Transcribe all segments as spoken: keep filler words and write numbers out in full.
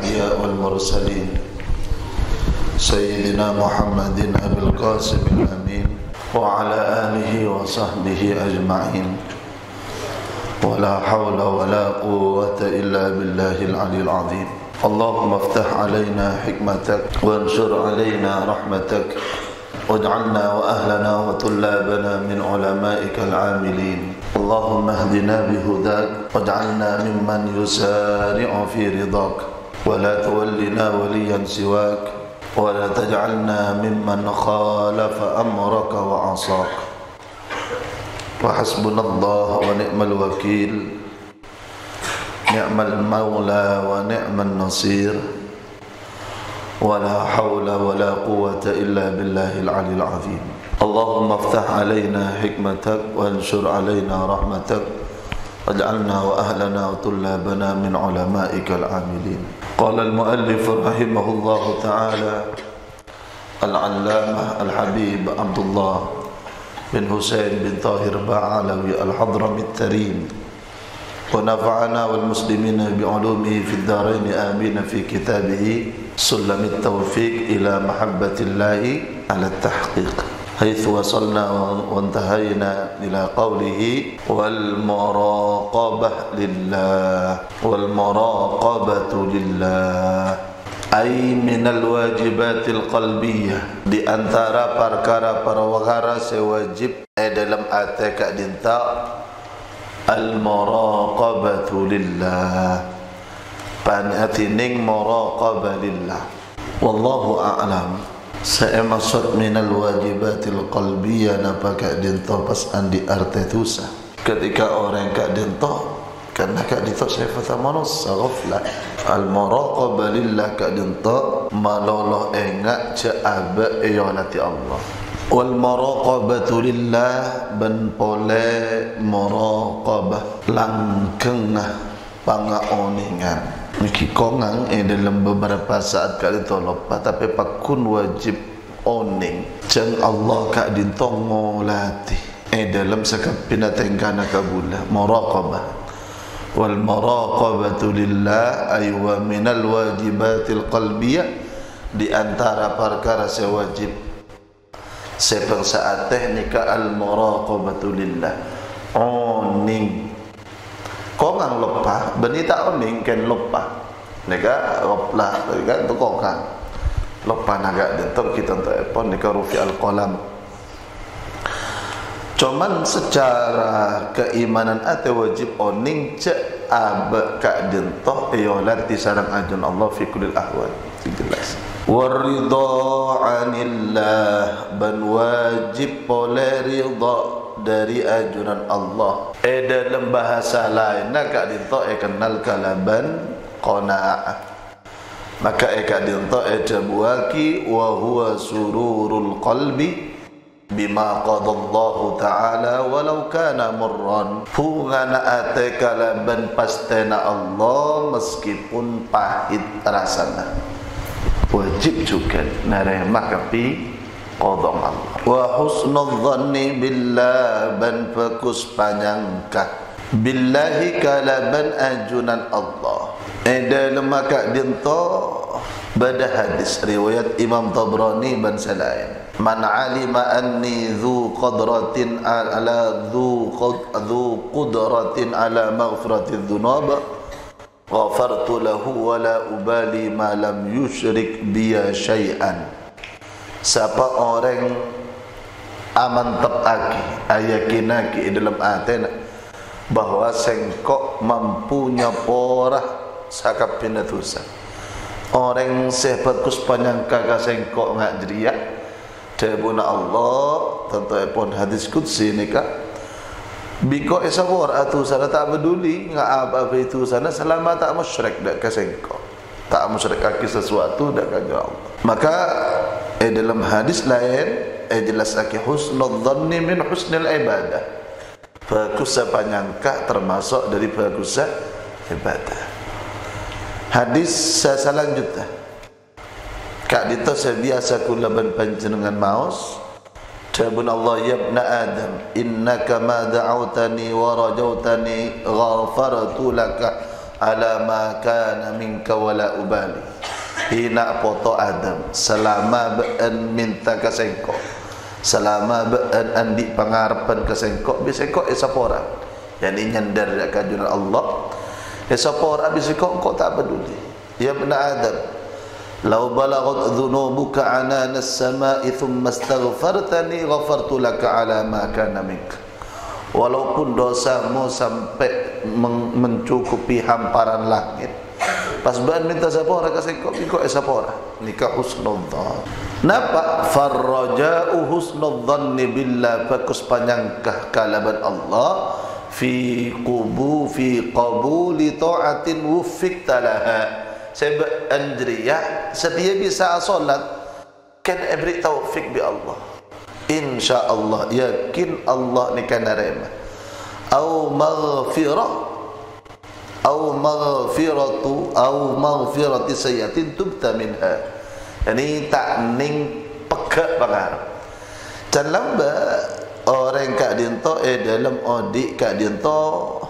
الأنبياء والمرسلين سيدنا محمد أبي القاسم الأمين وعلى آله وصحبه أجمعين ولا حول ولا قوة إلا بالله العلي العظيم. اللهم افتح علينا حكمتك وانشر علينا رحمتك واجعلنا وأهلنا وطلابنا من علمائك العاملين. اللهم اهدنا بهداك واجعلنا ممن يسارع في رضاك ولا تولنا وليا سواك ولا تجعلنا ممن خالف أمرك وعصاك. وحسبنا الله ونعم الوكيل نعم المولى ونعم النصير ولا حول ولا قوة إلا بالله العلي العظيم. اللهم افتح علينا حكمتك وانشر علينا رحمتك واجعلنا وأهلنا وطلابنا من علمائك العاملين. قال المؤلف رحمه الله تعالى العلامة الحبيب عبد الله بن حسين بن طاهر بعلوي الحضرمي التريم ونفعنا والمسلمين بعلومه في الدارين آمين في كتابه سلم التوفيق إلى محبة الله على التحقيق، حيث وصلنا وانتهينا إلى قوله والمراقبة لله والمراقبة لله ay minal wajibatil qalbiyah, di antara perkara-perkara sewajib eh dalam ate kak dinta al-muraqabatu lillah, panatining muraqabah lillah. Wallahu a'lam. Saya maksud minal wajibatil qalbiyah napa kak dinta pas andi arte tusa ketika orang kak dinta karena kak dinta sifat manus ghaflah. Al-muraqabah lillah kak dinta maloloh engak ja'aba iyalati Allah. Wal muraqabatu lillah ban pole muraqabah langkengah pangaoningan. Niki kongang eh dalam beberapa saat kak dinta lupa tapi pakun wajib oning jeng Allah kak dinta ngolati eh dalam sekapina tengkana kabula muraqabah. Wal muraqabatu lillah ay wa minal wajibatil qalbiyah, di antara perkara sewajib sepeng saat teknika al muraqabatu lillah oning kongang lupa benita oning ken lupa nega lupa nega tu kongang lupa naga dentor kita untuk epon nega rufi al qalam. Cuman secara keimanan ate wajib oning cek abe kak dintoh iyolati sarang ajun Allah fi kulil ahwal jelas. Waridha anillah ban wajib oleh ridha dari ajuran Allah. Eh dalam bahasa lain kak dintoh eh kenal kalaban qanaah. Maka eh kak dintoh eh jabuaki wa huwa sururul qalbi bima qadallahu ta'ala walau kana murran, pungana ate kalaban pastena Allah meskipun pahit rasana wajib juga naremah kapi qadang Allah. Wa husnul dhanni billah ban fokus panyangka billahi kalaban ajunan Allah. Eh dalam maka dinto bada hadis riwayat Imam Tabrani ban salain man alima anni dhu qadratin ala dhu dhu qudratin ala maghfirati dhunub ghafartu lahu wa la ubali ma lam yushrik biya syai'an. Siapa orang amantap aki ayakinaki dalam atena bahwa sengkok mampunya porah sakap pinatusa orang sehat kus panyangka ka sengkok ngak jeria debuna Allah tentu pun hadis qudsi nikah biko esawar atu sana tak peduli ngak apa itu sana selama tak musyrik dak ka sengkok tak musyrik aki sesuatu dak ka Allah. Maka eh dalam hadis lain eh jelas aki husnul dhanni min husnil ibadah, bagus panyangka termasuk dari bagus ibadah. Hadis selanjutnya kak dito sebiasa kula ban panjenengan maos Tabun Allah ya ibna Adam innaka ma da'awtani wa rajautani ghafartu laka ala ma kana minka wala ubali. Hina poto Adam selama bean minta kasengko, selama bean andi pangarepan kasengko, bisengko esapora. Yani nyandar dak kajunan Allah. Esapora bisengko kok tak peduli. Ya ibn Adam, law balagat dhunubuka anana as-sama'i thumma astaghfartani ghafartu laka ala ma kana minka. Walaupun dosamu sampai mencukupi hamparan langit, pas ban minta sapora kasih kok kok sapora nikah husnudzan. Napa? Farraja'u husnudzanni billah, bagus panyangkah kalaban Allah fi qubu fi qabuli ta'atin wuffiqta laha. Sebab andriya setia bisa salat kan beri taufik bi Allah. InsyaAllah yakin Allah ni kan nerima. Au maghfirah au maghfiratu au maghfirati sayyatin tubta minha. Yani tak ning pegak bangar. Dan lamba orang kak dinto eh dalam odik kak dinto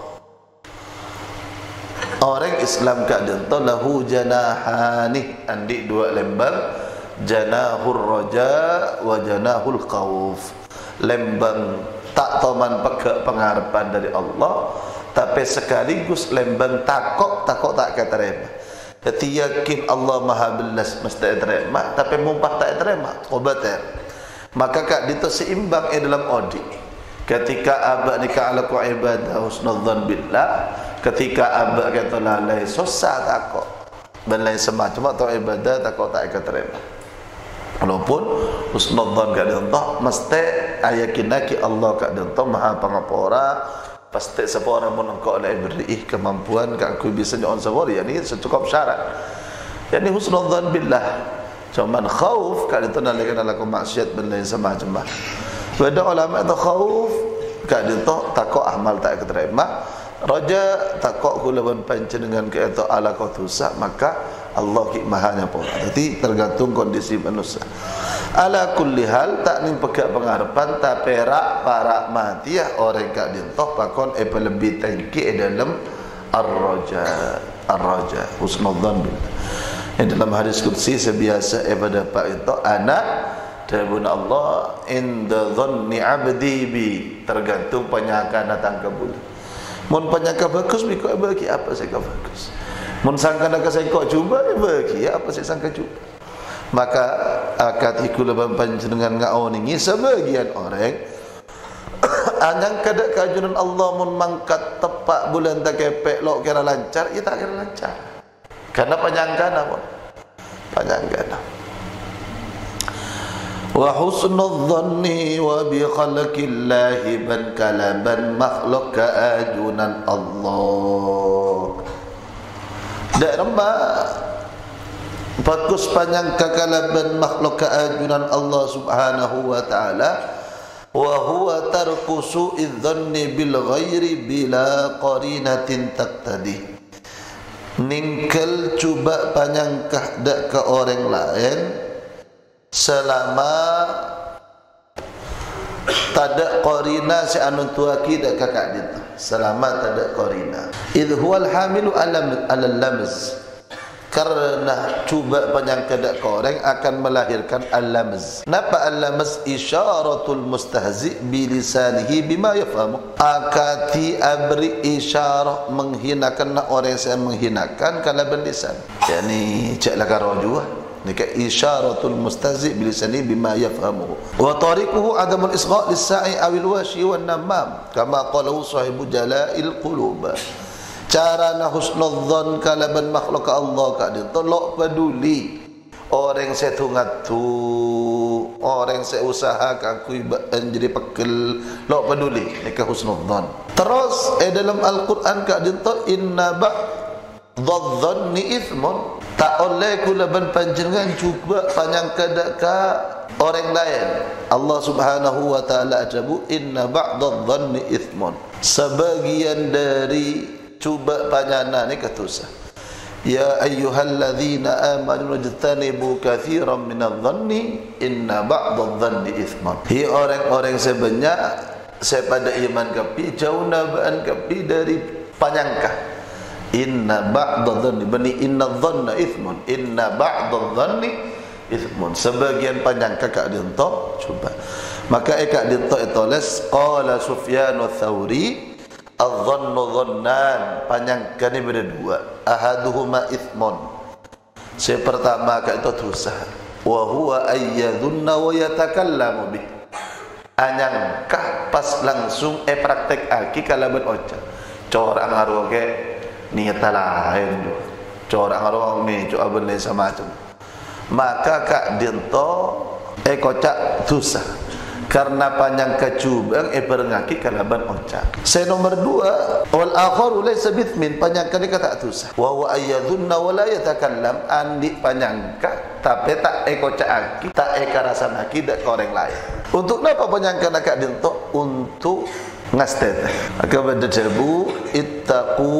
orang Islam kak dinto lahu janahani, andi dua lembar, janahur raja wa janahul khauf. Lembang tak toman pegak pengharapan dari Allah, tapi sekaligus lembang takok takok tak keterima. Jadi yakin Allah maha belas mesti terima, tapi mumpah tak terima obater. Maka kak dito seimbang eh dalam odi. Ketika abak nikah ala ku ibadah husnudzan billah, ketika abak kata lalai susah takok belai semacam atau ibadah takok tak keterima. Walaupun husnudzan ka Allah mesti ayakinaki Allah ka Allah maha pangapura, pasti sepora mun engkau oleh beri kemampuan ka aku bisa nyon sabori, yani secukup syarat. Yani husnudzan billah. Cuman khauf ka itu nalika laku maksiat ben lain semacam. Beda ulama itu khauf ka itu takok amal tak keterima, raja takok kulawan panjenengan ka itu ala qatusa, maka Allah ki mahanya pun. Jadi tergantung kondisi manusia. Ala kulli hal tak ning pegak pengharapan tapi rak para mati ya orang kak dintoh pakon e lebih tengki e dalam ar-raja ar-raja husnudzan billah. Yang dalam hadis qudsi sebiasa e pada pak itu anak dawuh Allah inda dhanni abdi bi, tergantung penyangka datang kabul. Mun penyangka bagus mi kok bagi apa saya bagus. Mun sangka nak saya kok cuba ya bagi apa saya sangka cuba. Maka akad iku leban panjenengan ngau ningi sebagian orang anyang kada kajunan Allah mun mangkat tepak bulan tak kepek lok kira lancar, ya tak kira lancar. Karena penyangkana pun. Penyangkana. Wa husnudzanni wa bi khalqillahi ban kalaban makhluk kaajunan Allah. Dak rembak bagus panjang kekalaban makhluk keajunan Allah subhanahu wa ta'ala. Wa huwa tarku su'idh dhanni bil ghairi bila qarinatin taqtadi. Ningkel cuba panjangkah dak ke orang lain selama tada qarina si anu tuaki dak kakak dit. Selama tada qarina. Idh huwal hamilu alam al-lamz. Karena cuba penyangka dak koreng akan melahirkan al-lamz. Napa al-lamz? Isyaratul mustahzi bilisanihi bima yafhamu. Akati abri isyarah menghinakan orang yang menghinakan kalau berlisan. Yani caklah karojuah. Nika isyaratul mustahzi bilisanihi bima yafhamu. Wa tariquhu adamul isgha' lis-sa'i awil washi wan namam. Kama qalahu sahibu jala'il qulub. Cara na husnudzan kalaban makhluk Allah ka dia tolok peduli orang saya tungat tu orang saya usaha ka aku jadi pekel lok peduli ni ka husnudzan. Terus eh dalam Al-Quran ka dia tu inna ba'dadh-dhanni ithmun, tak oleh kulaban panjenengan cuba panjang kadaka orang lain. Allah Subhanahu wa taala ajabu inna ba'dadh-dhanni ithmun, sebagian dari cuba panyana ni katusa. Ya ayyuhalladzina amanu jtanibu katsiran minadh-dhanni inna ba'dadh-dhanni ithman. Hi orang-orang sebanyak saya pada iman kapi jauh nabaan kapi dari panyangka. Inna ba'da dhanni bani inna dhanna ithmun. Inna ba'da dhanni ithmun. Sebagian penyangka kak dinto coba. Maka kak dinto itules qala Sufyan ats-Tsauri adh-dhannu dhannan. Penyangka ni beda dua. Ahaduhuma ithmun. Si pertama kak itu dosa. Wa huwa ayyadhunna wa yatakallamu bih. Anyangkah pas langsung eh praktek aki kalaban oca. Corang aroge niat lain jo. Corang arong ni co aben sama macam. Maka kak dinto eh kocak dosa. Karena panjang kecubang eh berengaki kalaban oca. Saya nomor dua wal akharu laysa bithmin panjang kali kata dosa. Wa huwa ayyadhunna wa la yatakallam andi panjangka tapi tak eh kocak aki tak eh karasan aki dak orang lain. Untuk apa panjangka kak dinto? Untuk ngastet. Maka pada jabu ittaqu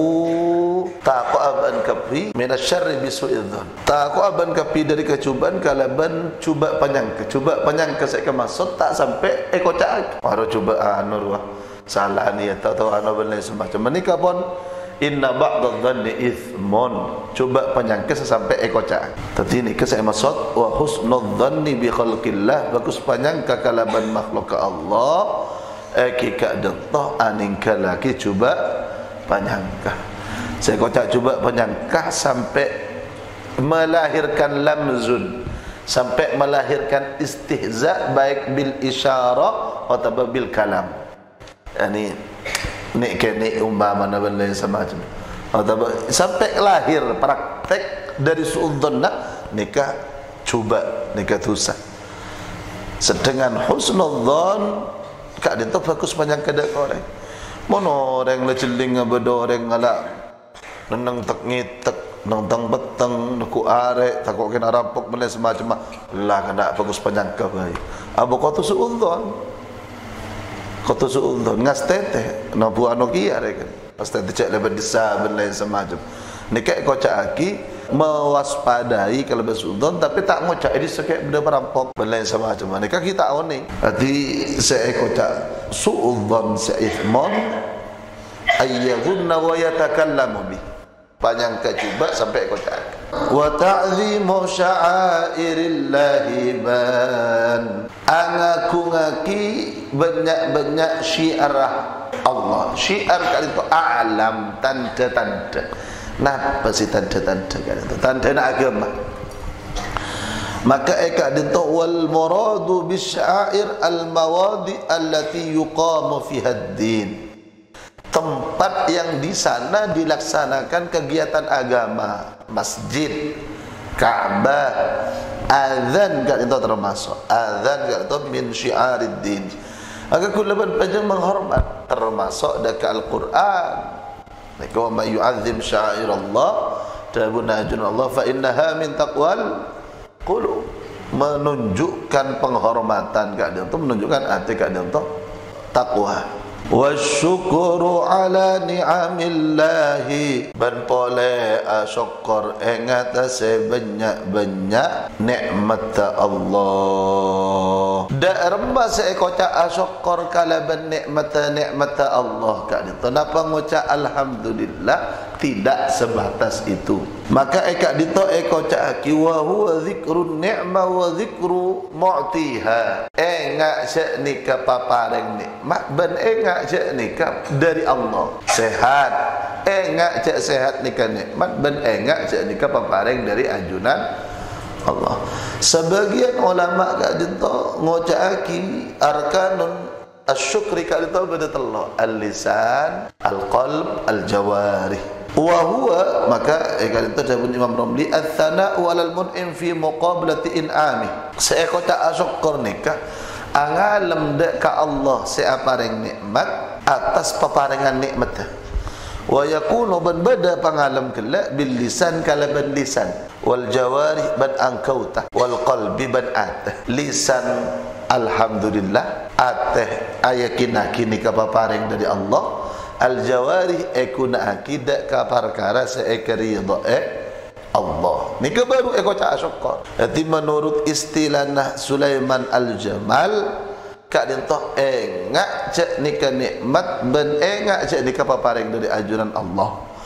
taqu aban kapi minasyarri bisu'idzan. Taqu aban kapi dari kecubaan kalaban cuba panjangka. Cuba panjangka saya kemasuk tak sampai eh kocak. Baru cuba anu ruah salah ni tak tahu anu benda semacam menikah pun inna ba'da dhanni ithmun. Cuba panjangka sampai eh kocak. Tadi ni ke saya masuk wa husnul dhanni bi khalqillah. Bagus panjangka kalaban makhluk Allah. Eki kak dentoh aningka lagi cuba penyangka. Saya kocak cuba penyangka sampai melahirkan lamzun, sampai melahirkan istihza baik bil isyarah atau bil kalam. Yani ni kene umpama benda semacam atau sampai lahir praktek dari suudzonna nikah cuba nikah dosa. Sedangkan husnudzon kak dia tu fokus panjang kada orang. Mono orang le celing bedo orang ngala. Nenang tak ngitek, nang tang beteng, ku arek, takok kena rampok benda semacam lah kada fokus panjang ka bae. Abo kau tu suudzon. Kau tu suudzon ngastete, na bu anoki arek kan. Pasti dicek lebat desa benda semacam. Nikah kau cak aki mewaspadai kalau bersudon tapi tak ngocak ini sekek benda merampok benda sama macam mana kan kita tahu ni hati saya kocak suudzon seithmon ayyadhunna wa yatakallamu bih panjang kecuba sampai kocak wa ta'zimu sya'airillahi ban angaku ngaki banyak-banyak syiarah Allah syiar kali itu a'lam tanda-tanda. Napa si tanda-tanda kan itu tanda nak agama. Maka eka dinto wal muradu bisya'ir al mawadi allati yuqamu fiha ad-din. Tempat yang di sana dilaksanakan kegiatan agama, masjid, Ka'bah, azan kan itu termasuk. Azan kan itu min syi'arid din. Maka kullaban panjang menghormat termasuk dekat Al-Qur'an. Wa may yu'azzim sya'airallah tabunajun Allah fa innaha min taqwal qulub. Menunjukkan penghormatan kak dia tu menunjukkan hati kak dia tu takwa. Wasyukuru ala ni'amillahi ban pole asyukur ingat sebanyak-banyak nikmat Allah. Dak rembah seekocak asyukur kalaban nikmat nikmat Allah kak dia. Kenapa ngucap alhamdulillah tidak sebatas itu. Maka ekak dito ekocak aki wa huwa zikrun ni'mah wa zikru mu'tiha. Engak senika papareng nikmat ben engak senika dari Allah. Sehat. Engak cek sehat nika nikmat ben engak senika papareng dari ajunan Allah. Sebagian ulama kak dito ngocak aki arkanun asyukri kak dito beda telur al-lisan, al-qalb, al-jawarih. Wa huwa maka ikan itu dari Imam Romli ats-tsana'u 'alal mun'im fi muqabalati in'ami. Seekor tak asyukur nikah angalam dak ka Allah seapareng nikmat atas peparengan nikmat. Wa yakunu ban bada pangalam kelak bil lisan kalaban lisan wal jawarih ban angkauta wal qalbi ban atah. Lisan alhamdulillah atah ayakina kini ka pepareng dari Allah. Al-jawarih ekuna akidah ka perkara seekridha Allah. Ni ke baru eko cak syukur. Jadi menurut istilah Nah Sulaiman Al-Jamal kak dintoh engak cak nika nikmat ben engak cak nika paparing dari ajuran Allah.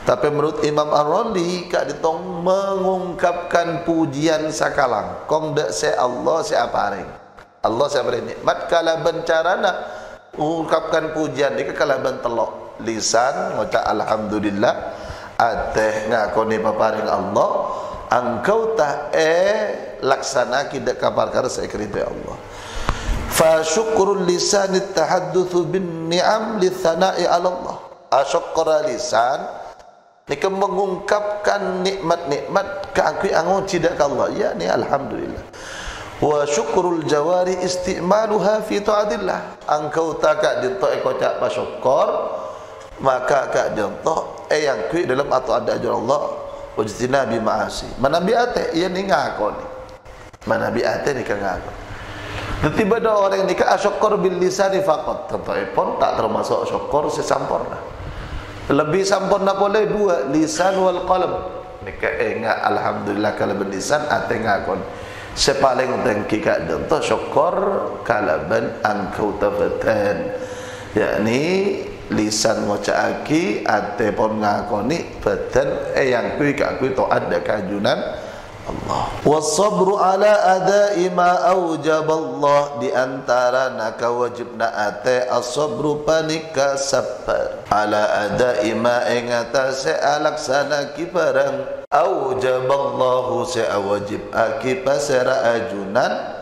Tapi menurut Imam Ar-Razi kak ditong mengungkapkan pujian sakalang kong dak se Allah se apareng Allah se apareng nikmat kala bencarana mengungkapkan pujian dia kala ben telok lisan ngucap alhamdulillah ateh ngakoni paparing Allah angkau ta eh laksana kidak kapar-kar sekrite Allah fa syukrul lisan at-tahadduts bin ni'am li thana'i 'ala Allah asyqara lisan nika mengungkapkan nikmat-nikmat keakui angon tidak ke Allah ya ni alhamdulillah wa syukrul jawari istimaluha fi ta'atillah angkau takak dinto ekocak pasyukur maka kak dinto eh yang kui dalam atau ada ajar Allah wajtina bi ma'asi manabi ate ia ni ngakoni manabi ate ni ngakon tiba-tiba ada orang ni ka asyukur bil lisani faqat tentu pun tak termasuk syukur sesampurna lebih sempurna boleh dua lisan wal qalb nika ingat alhamdulillah kalau berlisan ate ngakon sepaling tengki kak dento syukur kalaban angkau tafatan yakni lisan ngocaaki ate pun ngakoni badan eh yang kui kak kui taat dak kajunan Allah wasabru ala adai ma aujab Allah di antara naka wajibna ate as-sabru panika sabar ala adai ma ing atase alaksana ki barang aujab Allah se wajib aki pasara ajunan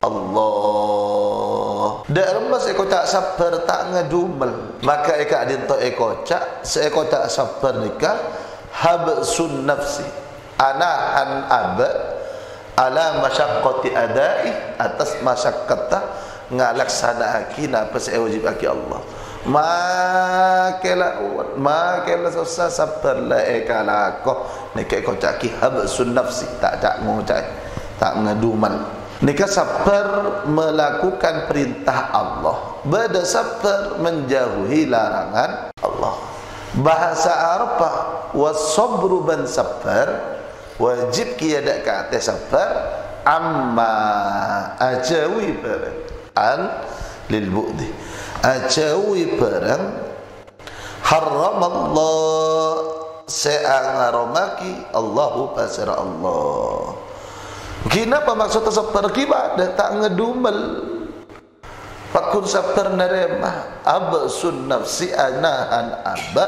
Allah dak remes eko tak sabar tak ngedumel maka eka dinto eko cak se eko tak sabar nikah habsun nafsi anahan abad ala masyaqqati adai atas masyaqqata ngalaksana akina apa saya wajib aki Allah makela makela susah sabar la ekala ko nika ko caki habsun nafsi tak tak ngucai tak ngaduman nika sabar melakukan perintah Allah bada sabar menjauhi larangan Allah bahasa Arab wasabru ban sabar wajib kia dak kata sabar amma ajawi barang an lil bu'di ajawi barang haram Allah se'angaromaki Allahu pasara Allah kenapa maksud sabar kibadah tak ngedumel pakun sabar naremah absun nafsi anahan abad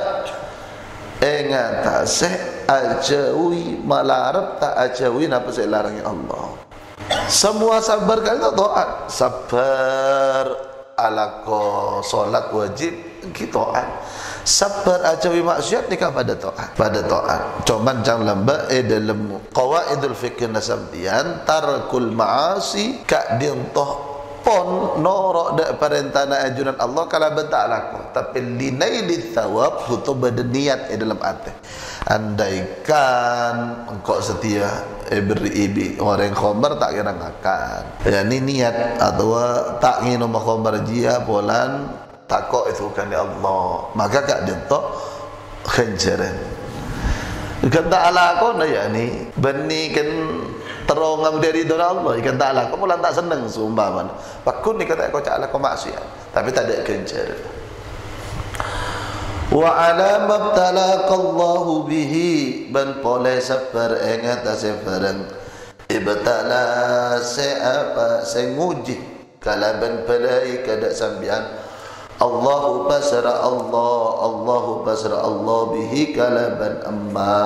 engatase ajawi malarap tak ajawi napa saya larangi Allah semua sabar kan itu taat sabar alako solat wajib kita taat sabar ajawi maksiat nikah pada taat pada taat cuman jangan lamba eh dalam qawaidul fikih nasabdian tarkul ma'asi ka dintoh pon norok dak perintana ajunan Allah kalau bentak laku tapi linaili thawab butuh berniat eh dalam hati andaikan engkau setia eh beri ibi orang khamar tak kira ngakan ya ni niat atau tak nginum khamar jia polan tak kok itu kan ya Allah maka kak dinto khenjaran kata ala kau na ya ni benih kan terongam dari doa Allah ikan tak ala kamu lantak senang seumpaman pakun ni kata kau cak ala kau maksiat tapi tak ada kencar wa ala mabtalaqallahu bihi ban pole sabar ing atase barang ibtala se apa se nguji kalaban balai kada sambian Allahu basara Allah Allahu basara Allah bihi kalaban amma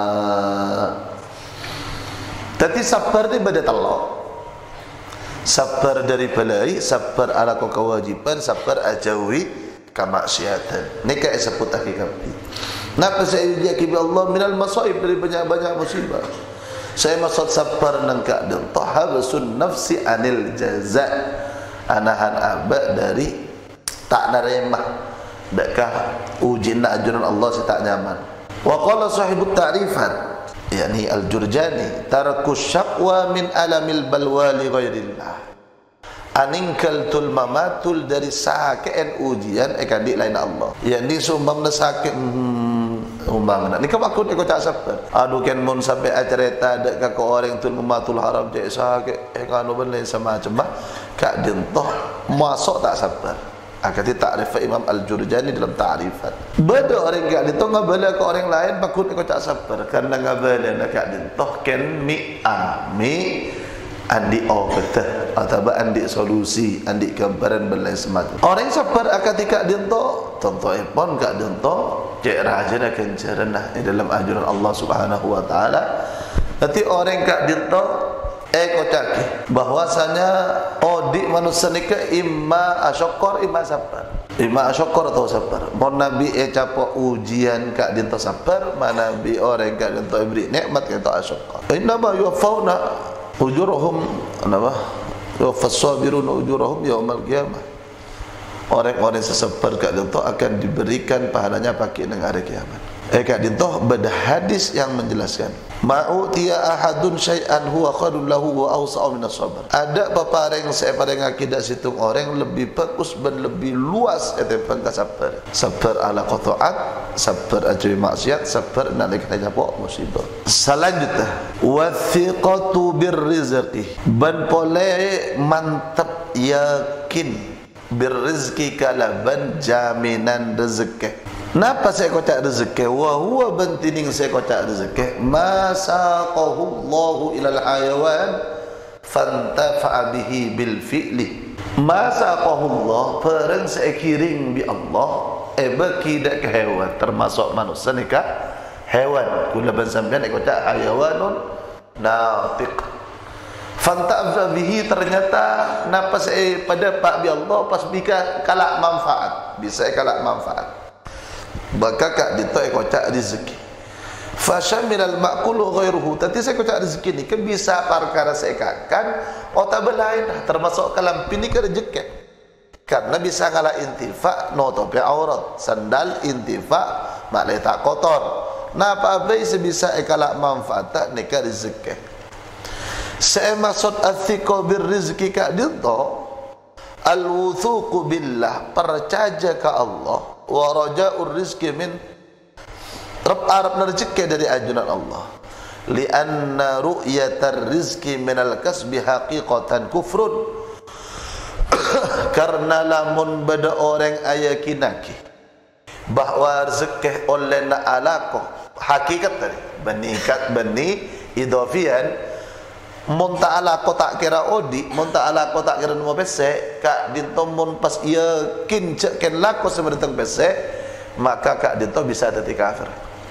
tapi sabar ni beda telok sabar dari balai sabar ala kau kewajiban sabar ajawi kemaksiatan ni kayak sebut hakikat napa saya ujiaki bi Allah minal masaib dari banyak-banyak musibah saya maksud sabar nang ka dan tahabsun nafsi anil jaza anahan abad dari tak naremah dekkah ujian ajuran Allah saya tak nyaman wa qala sahibut ta'rifat yakni al-Jurjani tarakus syaqwa min alamil balwa li ghairillah aningkaltul mamatul dari sakit ujian ekadik lain Allah yakni sumbang sakit hmm, umbang ni kebakun eko tak sabar aduh ken mun sampai acerita dak ka orang tul mamatul haram je sakit eh kanu ben lain sama macam kak dintoh masuk tak sabar Akati ta'rif Imam Al-Jurjani dalam ta'rifat. Beda orang kak dintoh ngabala ke orang lain pakut ko tak sabar karena ngabala nak kak dintoh ken mi ami andi obetah atau andi solusi andi gambaran belai semata. Orang sabar akati kak dintoh contoh pun kak dintoh cek rajana kencerana dalam ajaran Allah Subhanahu wa taala. Nanti orang kak dintoh eh kocak bahwasanya odik manusia ni ke imma asyakor imma sabar, imma asyakor atau sabar. Mon nabi eh capo ujian kak dinto sabar, mana nabi orang kak dinto beri nikmat kak dinto asyakor. Inna ma yuwaffawna ujurahum apa? Yuwaffas sabiruna ujurahum yaumal qiyamah. Orang-orang sesabar kak dinto akan diberikan pahalanya pakai dengan hari kiamat. Eh kak dinto beda hadis yang menjelaskan ma'utiya ahadun syai'an huwa khairun lahu wa awsa'u minas sabar. Ada pepareng separeng akidah situng orang lebih bagus dan lebih luas etepang ka sabar. Sabar ala qata'at, sabar ajri maksiat, sabar nalika nyapa musibah. Selanjutnya wathiqatu birrizqi. Ban pole mantap yakin birrizqi kalaban jaminan rezeki. Napa saya kocak rezeki? Wa huwa bantining saya kocak rezeki. Ma saqahu Allahu ilal hayawan fantafa'a bihi bil fi'li. Ma saqahu Allah perang saya kiring bi Allah eh bagi dak ke hewan termasuk manusia ni ka hewan. Kula ban sampean ek kocak hayawanun natiq. Fantafa'a bihi ternyata napa saya pada pak bi Allah pas bika kalak manfaat. Bisa kalak manfaat. Maka kak dinto kocak rezeki. Fashamilal ma'kulu ghairuhu. Tadi saya kocak rezeki ni kan bisa perkara saya kakan otak belain termasuk kalam pini ke rezeki. Karena bisa ngalah intifa nutupi aurat, sandal intifa mak letak kotor. Nah apa bisa bisa ekala manfaat tak nikah rezeki. Saya maksud athiqo birrizqi kak dinto al-wuthuqu billah, percaya ke Allah wa raja'ur rizqi min Rabb Arab rezeki dari ajunan Allah. Lianna ru'yatar rizqi minal kasbi haqiqatan kufrun. Karena lamun beda orang ayakinaki bahwa rezeki oleh na alaqo hakikat tadi benikat beni idafian mun ta'ala ko tak kira odi mun ta'ala ko tak kira nemu pese kak dinto mun pas yakin cek ken lako sebenarnya pese maka kak dinto bisa jadi kafir.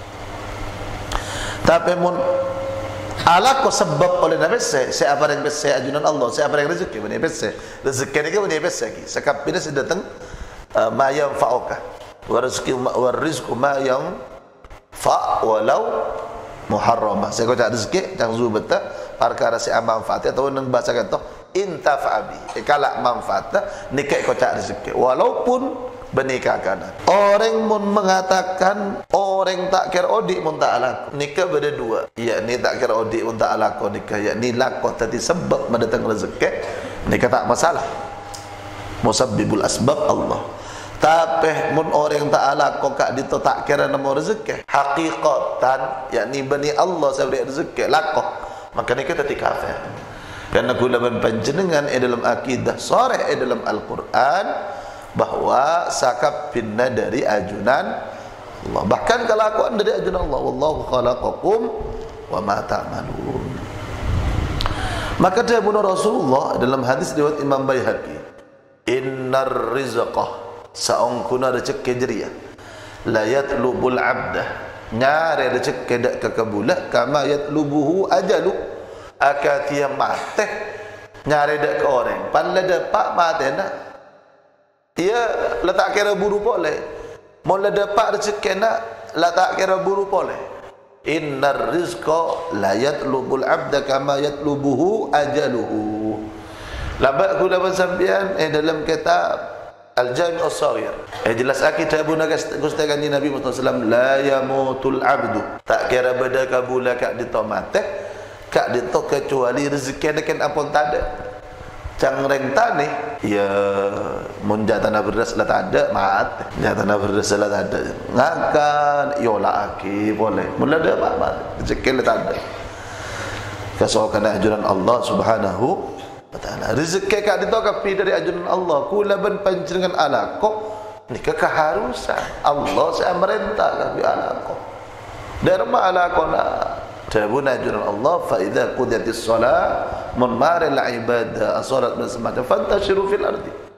Tapi mun ala ko sebab oleh nabi pese saya apa yang pese ajunan Allah saya apa yang rezeki bani pese rezeki ni ke bani pese ki sekap bila sudah datang ma yang fa'uka wa rizqi wa rizqu ma yang fa walau muharrama. Saya kata rezeki yang zubata perkara si manfaat atau nang bahasa kata intafa'abi ikala manfaat nikah kocak rezeki walaupun benikah kanan. Orang mun mengatakan orang tak kira odik mun tak alako nikah beda dua, yakni tak kira odik mun tak alako nikah yakni lako tadi sebab mendatang rezeki nikah tak masalah musabbibul asbab Allah. Tapi mun orang tak alako kak dito tak kira nama rezeki hakikatan yakni bani Allah saya beri rezeki lako maka ni kita kafir. Karena kulaban panjenengan dalam akidah sharih dalam Al-Quran bahwa sakap pinna dari ajunan Allah, bahkan kelakuan dari ajunan Allah. Wallahu khalaqakum wa ma ta'malun. Maka dia bunuh Rasulullah dalam hadis riwayat Imam Baihaqi, innar rizqah saungkuna rezeki jeria la yatlubul abdah nyari rezeki dak kekabulah kama yatlubuhu ajalu akatia mate nyari dak ke orang pan lada pak mate nak ia letak kira buru boleh mau lada pak rezeki nak letak kira buru boleh. Innar rizqa la yatlubul abda kama yatlubuhu ajaluhu. Labak aku dapat sampian eh dalam kitab Al-Jami' As-Saghir eh jelas kitabuna Gusti Kanjeng Nabi Muhammad sallallahu alaihi wasallam la yamutul abdu tak kira beda kabula kak ditomate kak dito kecuali rezeki nek ampun tak ada cangreng tani ya mun jatana beras la tak ada maat jatana beras la tak ada ngakan yola aki boleh mun ada maat rezeki la tak ada kasokan ajuran Allah Subhanahu wa taala. Nah, rezeki kat dito kapi dari ajunan Allah. Kula ben panjenengan alaqah nikah keharusan. Allah saya merintah kapi alaqah. Derma alaqana tabun ajunan Allah fa idza qudiyatis shalah mun maril ibadah salat semacam fantashiru fil ardi.